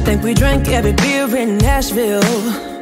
think we drank every beer in Nashville.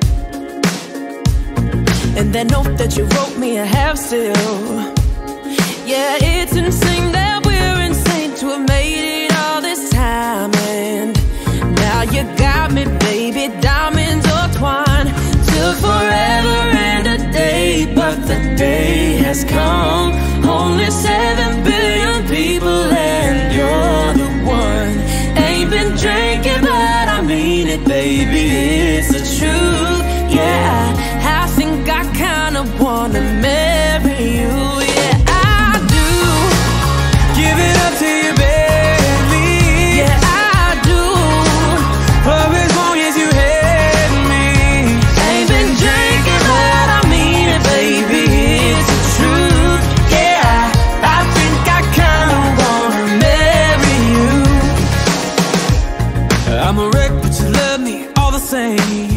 And that note that you wrote me I have still. Yeah, it's insane that we're insane to have made it all this time. And now you got me, baby, diamonds or twine. Took forever and a day, but the day has come. Only 7 billion people and you're the one. Ain't been drinking, but I mean it, baby, it's the truth. Yeah, I think I kinda wanna marry you. Yeah, I do. Give it up to you, baby. Yeah, I do. For as long as you had me. Ain't been drinking, but I mean it, baby, it's the truth. Yeah, I think I kinda wanna marry you. I'm a wreck, but you love me all the same.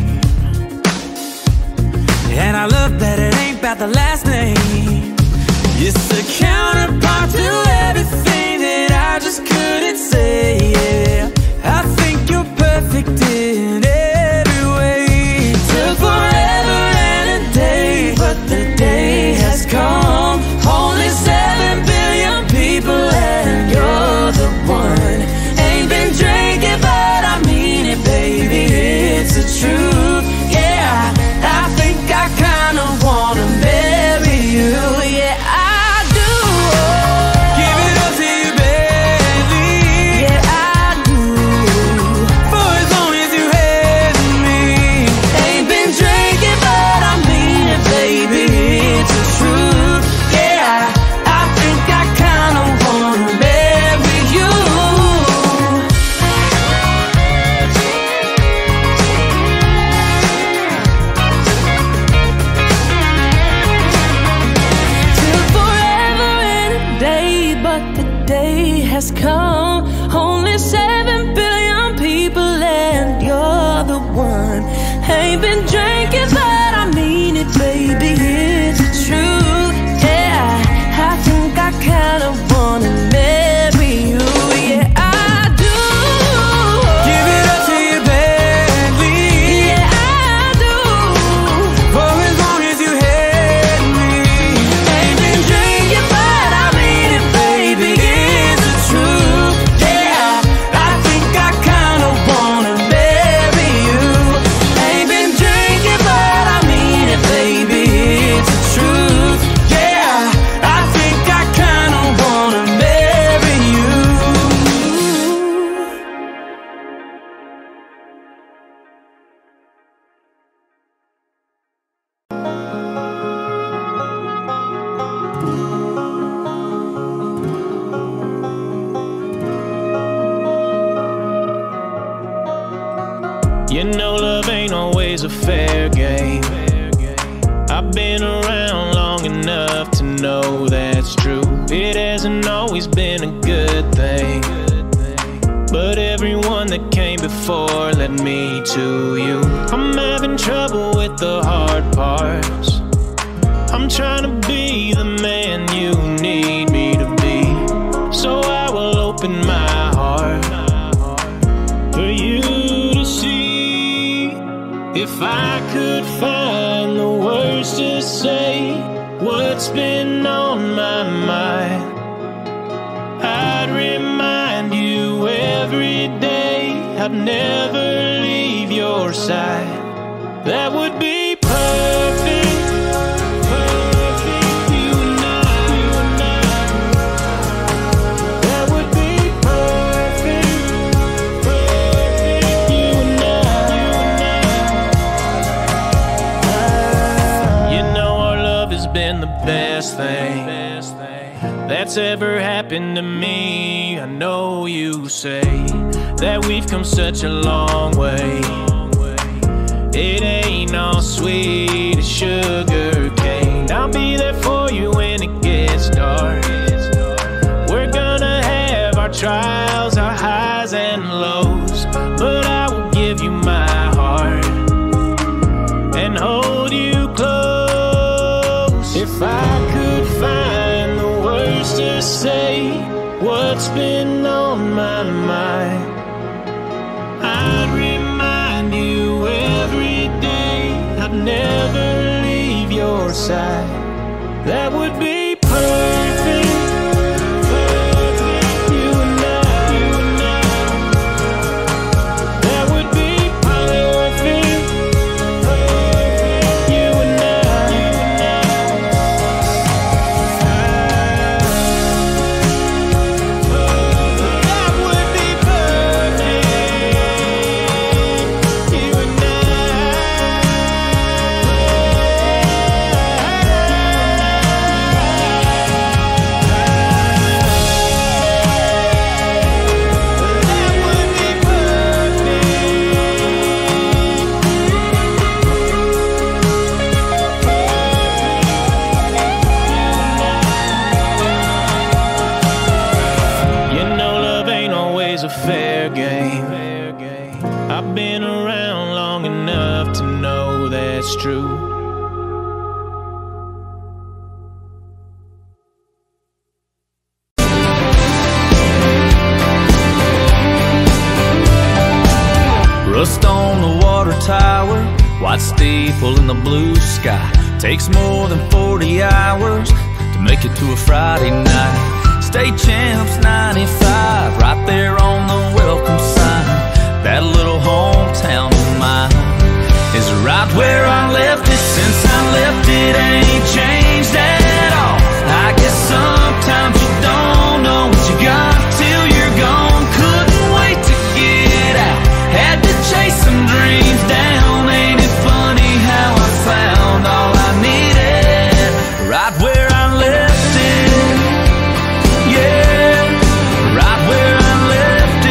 And I love that it ain't about the last name. It's the counterpart to everything that I just couldn't say. Yeah, I think you're perfect in every way. Took forever and a day, but the day has come. Only 7 billion people and you're the one. Ain't been drinking, but I mean it, baby, it's the truth. Yeah, I think I kinda wanna marry you. Yeah, I do. Give it up to you, baby. Yeah, I do. For as long as you had me. Ain't been drinking, but I mean it, baby, it's the truth. Yeah, I think I kinda wanna marry you. Took forever and a day, but the day has come. Only 7 billion people and you're the one. Ain't been drinking, but I mean it, baby, it's the truth. Yeah, I think I kinda wanna marry you. Yeah, I do. Give it up to you, baby. Yeah, I do. For as long as you had me. Ain't been drinking, but I mean it, baby, it's the truth. Yeah, I think I kinda wanna marry you. Ain't been drinking, but I mean it, baby, it's the truth. Yeah, I think I kinda wanna marry you. You know love ain't always a fair game. I've been around long enough to know that's true. It hasn't always been a good thing, but everyone that came before led me to you. I'm having trouble with the hard parts. I'm trying to be the man you need me to be. So I will open my heart for you to see. If I could find the words to say what's been on my mind, I'd remind you every day I'd never leave your side. That would be perfect. Perfect, you and I. That would be perfect. Perfect, you and I. You know our love has been the best thing that's ever happened to me. I know you say that we've come such a long way. It ain't all sweet as sugar cane. I'll be there for you when it gets dark. We're gonna have our trials, our highs and lows, but I will give you my heart and hold you close. If I could find the words to say what's been on my mind, I'd remember side. That would be perfect. You and I. That would be perfect. You and I. That would be perfect. You and I. Fair game. I've been around long enough to know that's true. Rust on the water tower, white steeple in the blue sky. Takes more than 40 hours to make it to a Friday night. State Champs 95, right there on the welcome sign. That little hometown of mine is right where I left it. Since I left it, ain't changed at all. I guess sometimes you don't know what you got till you're gone. Couldn't wait to get out, had to chase some dreams down. Ain't it funny how I found all I needed right where I left it? Yeah, right where I left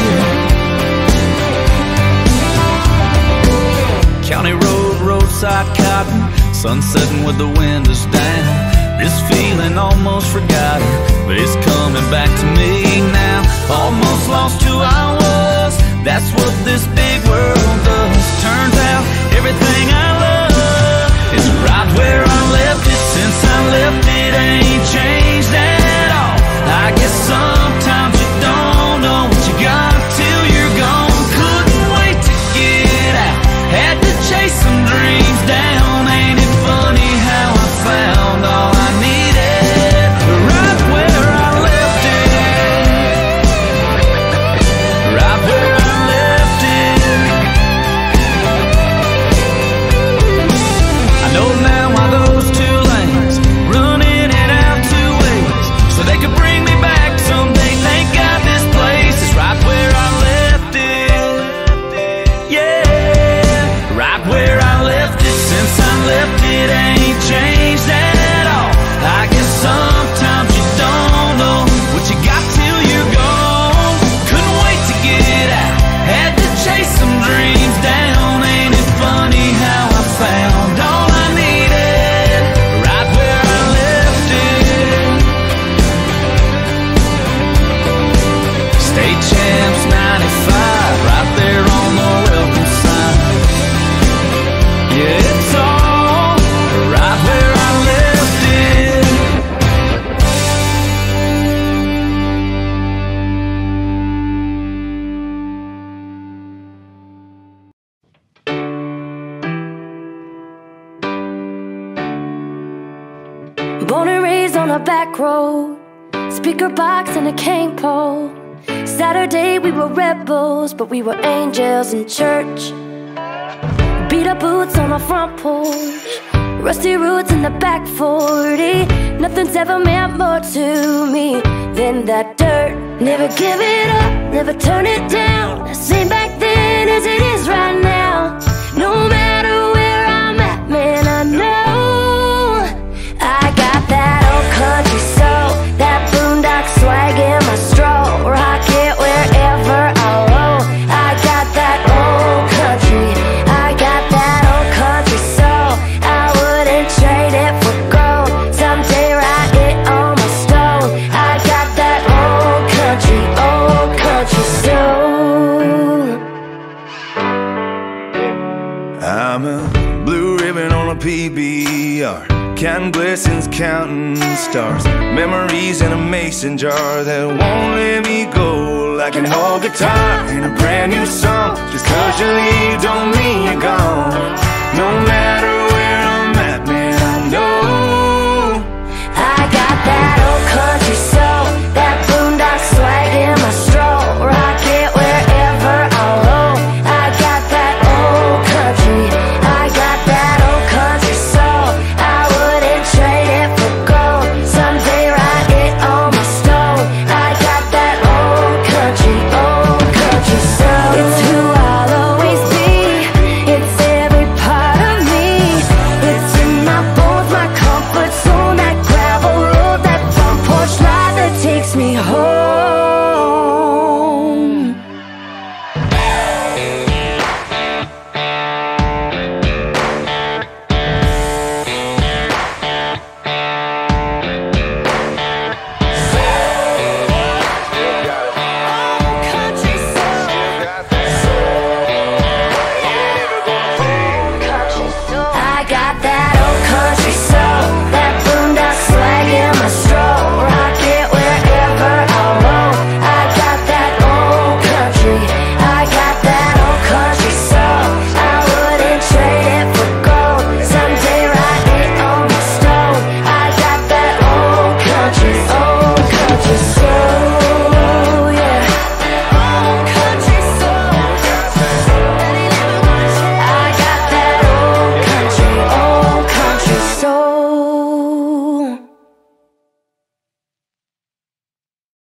it. County road, roadside cotton, sun setting with the windows down. This feeling almost forgotten, but it's coming back to me now. Almost lost who I was, that's what this big world does. Turns out everything I love is right where I left it. Since I left it, ain't changed at all. I guess sometimes you don't know what you got till you're gone. Couldn't wait to get out, had to chase some dreams down. Ain't it funny how I found all I needed right where I left it? Right where I left it. I know now why those two lanes run in and out two ways, so they could bring me back someday. Thank God this place is right where I left it. Yeah, right where I left it. Since I left it, ain't changed at all. I guess sometimes you don't know what you got till you're gone. Couldn't wait to get out, had to chase some dreams down. Ain't it funny how I found all I needed right where I left it? State Champs 95, right there on the welcome sign. Yeah, it's all right where I left it. Born and raised on a back road, speaker box and a cane pole. Saturday we were rebels, but we were angels in church. Beat up boots on our front porch, rusty roots in the back 40. Nothing's ever meant more to me than that dirt. Never give it up, never turn it down. Same back then as it is right now. No matter where I'm at, man, I know I got that old country soul, that boondock swag in my stroll. Rock it wherever I roll. I got that old country, I got that old country soul. I wouldn't trade it for gold. Someday write it on my stone. I got that old country soul. I'm a blue ribbon on a PBR, counting blessings, counting stars, memories in a mason jar that won't let me go. Like an old guitar in a brand new song. Just 'cause you leave don't mean you're gone. No matter